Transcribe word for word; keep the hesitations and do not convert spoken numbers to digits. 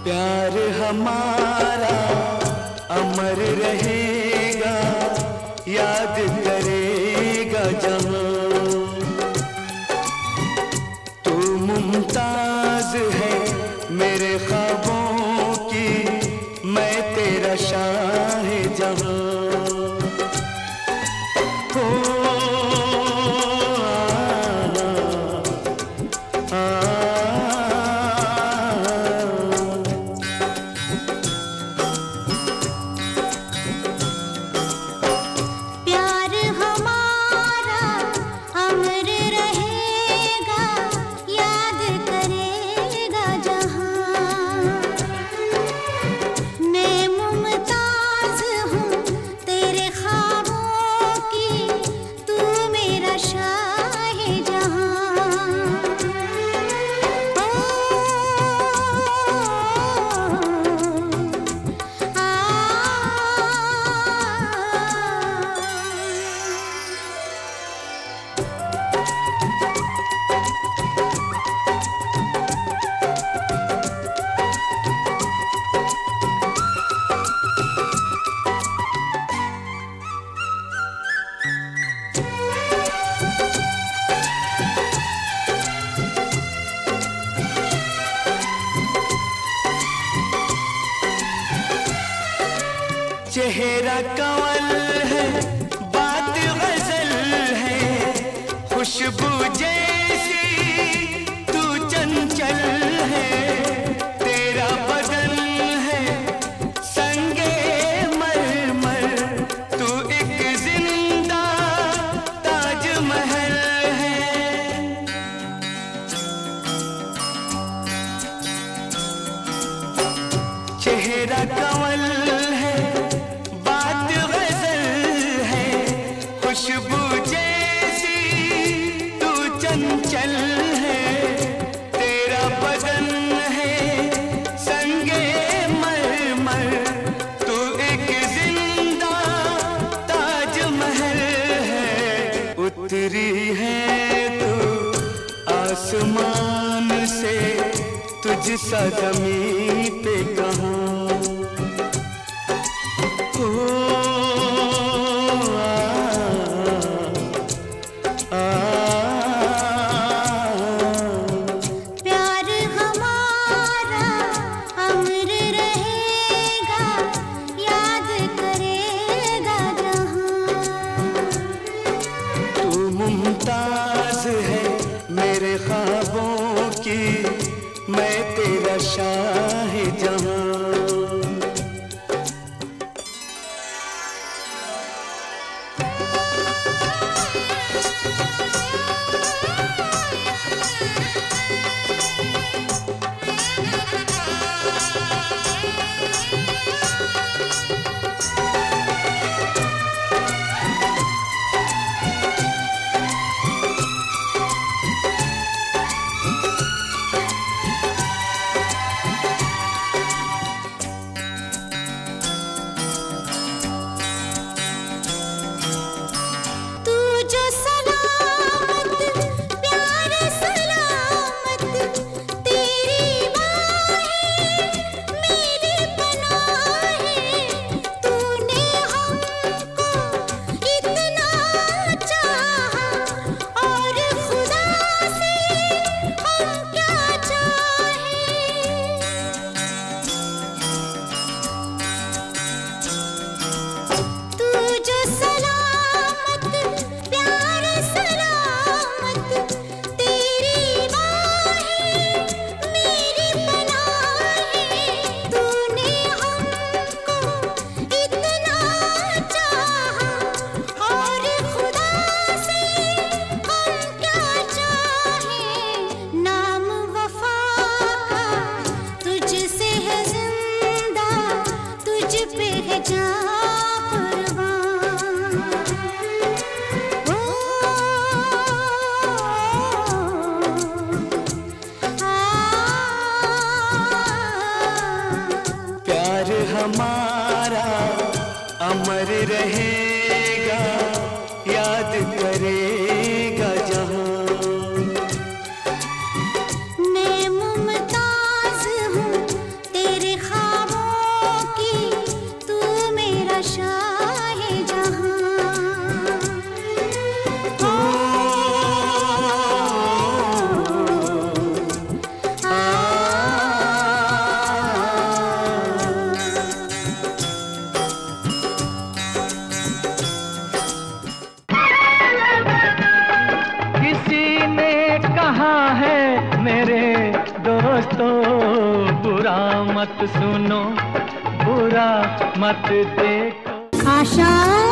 प्यार हमारा अमर रहेगा, याद करेगा जहां। तू मुमताज है मेरे ख्वाबों की, मैं तेरा शाह जहां। चेहरा कंवल है, बात गजल है, खुशबू जैसी तू चंचल है। तेरा बदन है संगे मरमर, तू एक जिंदा ताजमहल है। चेहरा कंवल है, खुशबू जैसी तू चंचल है। तेरा बदन है संगे मरमर, तू एक जिंदा ताजमहल है। उतरी है तू आसमान से, तुझसा ज़मीं पे कहाँ। मुमताज है मेरे ख्वाबों की, मैं तेरा शाह जहां। हमारा अमर रहेगा, याद करेगा जहां। मैं मुमताज हूँ तेरे मेरे दोस्तों बुरा मत सुनो, बुरा मत देखो। आशा